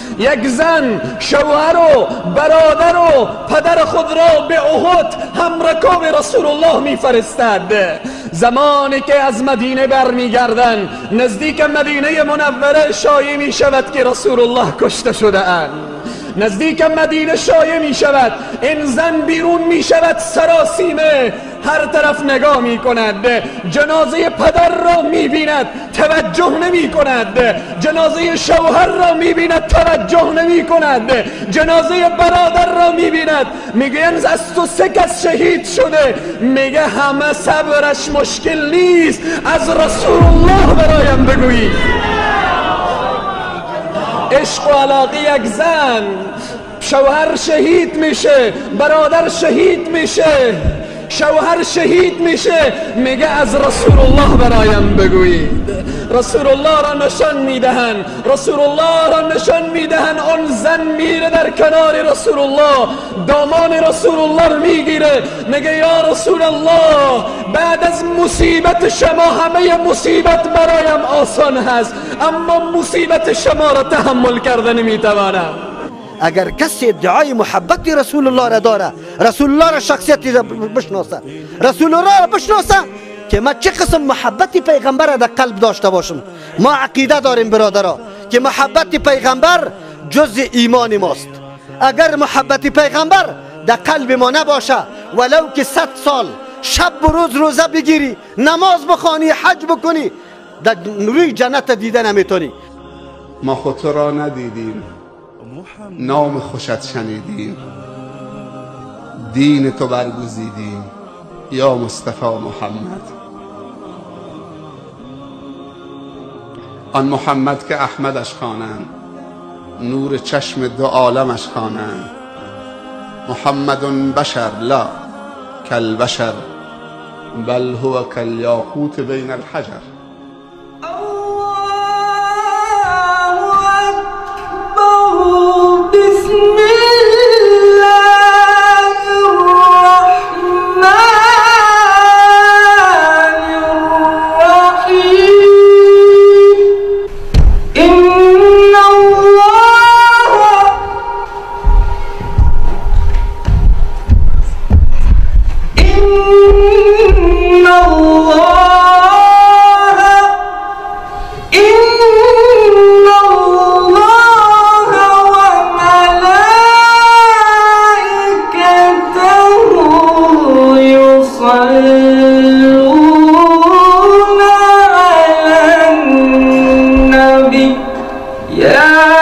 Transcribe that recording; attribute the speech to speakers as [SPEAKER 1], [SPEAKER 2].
[SPEAKER 1] یک زن شوهر و برادر و پدر خود را به احد همرکاب رسول الله میفرستد. زمانی که از مدینه برمیگردند نزدیک مدینه منوره شایع می شود که رسول الله کشته شده اند. نزدیک مدینه شایع می شود این زن بیرون می شود سراسیمه، هر طرف نگاه می کند، جنازه پدر را می بیند توجه نمی کند، جنازه شوهر را می بیند توجه نمی کند، جنازه برادر را می بیند. میگه از تو 3 کس شهید شده، میگه همه صبرش مشکل نیست، از رسول الله برایم بگویی. عشق و علاقه یک زن، شوهر شهید میشه، برادر شهید میشه، شوهر شهید میشه، میگه از رسول الله برایم بگویید. رسول الله را نشان میدهن، رسول الله را نشان میدهن. آن زن میره در کنار رسول الله، دامان رسول الله رو میگیره، میگه یا رسول الله بعد از مصیبت شما همه مصیبت برایم آسان هست، اما مصیبت شما را تحمل کرده نمیتوانم.
[SPEAKER 2] اگر کسی ادعای محبت رسول الله را داره، رسول الله را شخصیتی بشناسه، رسول الله را بشناسه که ما چه قسم محبت پیغمبر را در قلب داشته باشم. ما عقیده داریم برادرها که محبت پیغمبر جز ایمان ماست. اگر محبت پیغمبر در قلب ما نباشه، ولو که 100 سال شب و روز روزه بگیری، نماز بخوانی، حج بکنی، در روی جنت دیده نمیتونی.
[SPEAKER 3] ما خود تو را ندیدیم، نام خوشت شنیدیم، دین تو برگزیدیم یا مصطفی محمد. آن محمد که احمدش خوانند، نور چشم 2 عالمش خوانند. محمد بشر لا کالبشر بل هو کالیاقوت بین الحجر.
[SPEAKER 4] يا